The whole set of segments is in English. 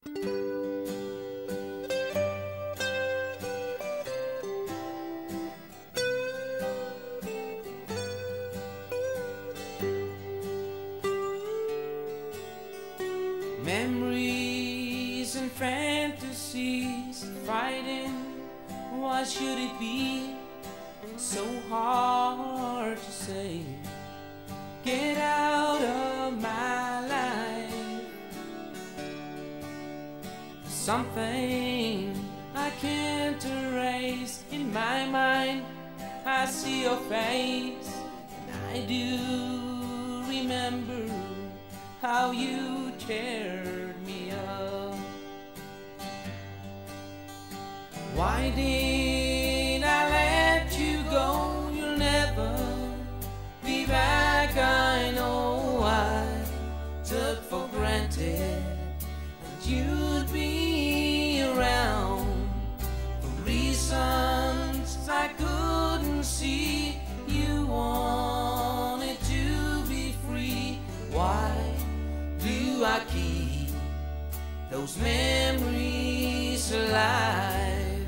Memories and fantasies fighting, why should it be so hard to say? Get out of my life. Something I can't erase in my mind. I see your face and I do remember how you cheered me up. Why did I let you go? You'll never be back. I know I took for granted that you'd be around for reasons I couldn't see. You wanted to be free. Why do I keep those memories alive?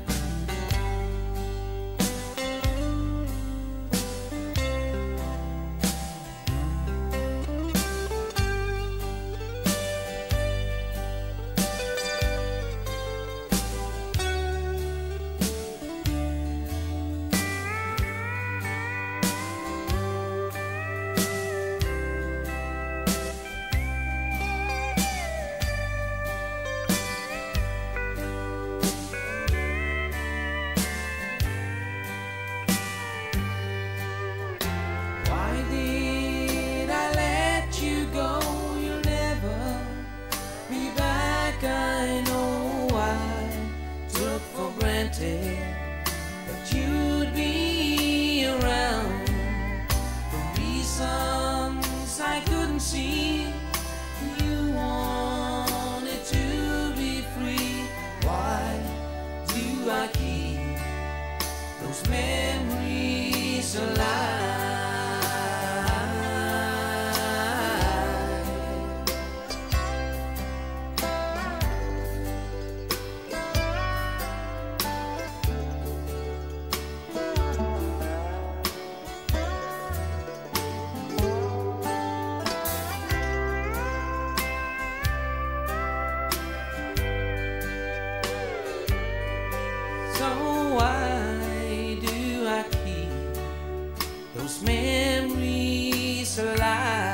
That you'd be around for reasons I couldn't see. You wanted to be free. Why do I keep those memories alive? So why do I keep those memories alive?